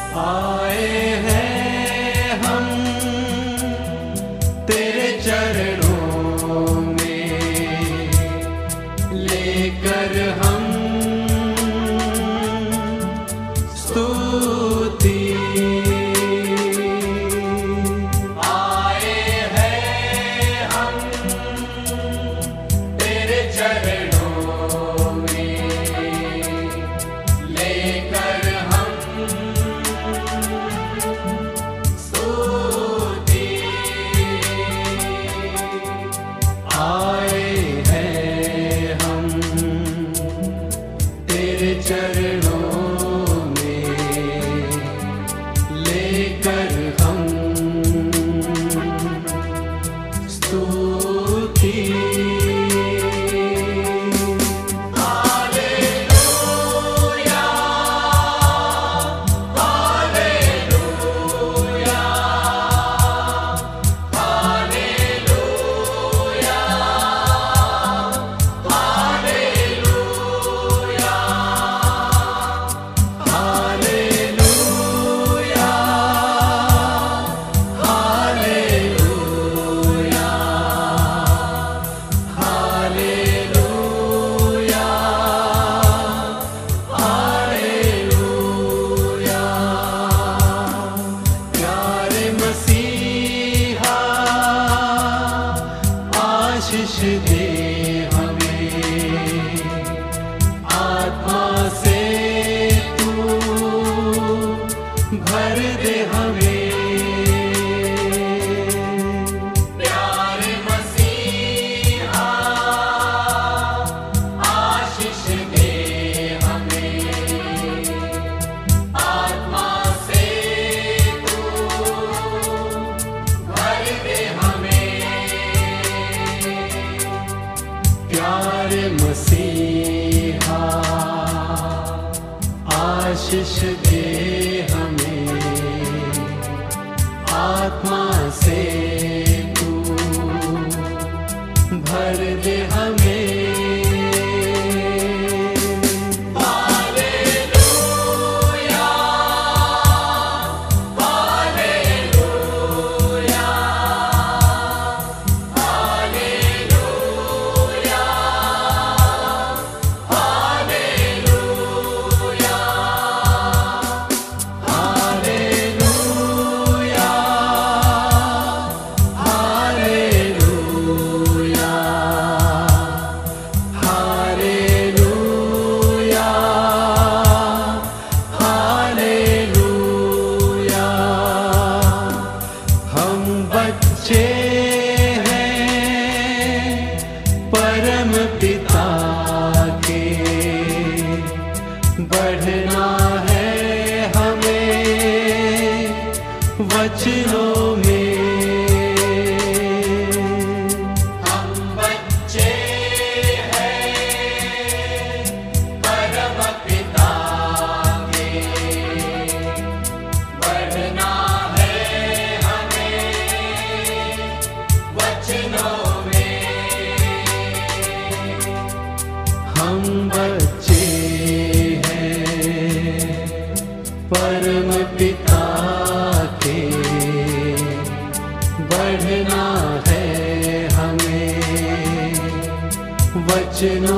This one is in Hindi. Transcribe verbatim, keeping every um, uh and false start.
आए हैं हम तेरे चरणों में, लेकर हम स्तुति। आए हैं हम तेरे चरणों में, लेकर आए हैं हम तेरे चरणों में, लेकर हम स्तुति। आशीष दे हमें, आत्मा से तू भर दे हमें। प्यारे मसीहा आशीष दे हमें, आत्मा से तू भर दे हमें। प्यारे मसीहा आशीष दे हमें, आत्मा से तू भर दे हमें। बच्चे हैं परम पिता के, बढ़ना है हमें वचनों में। हम बच्चे हैं परम पिता के, बढ़ना हम बच्चे हैं परम पिता के, बढ़ना है हमें वचनों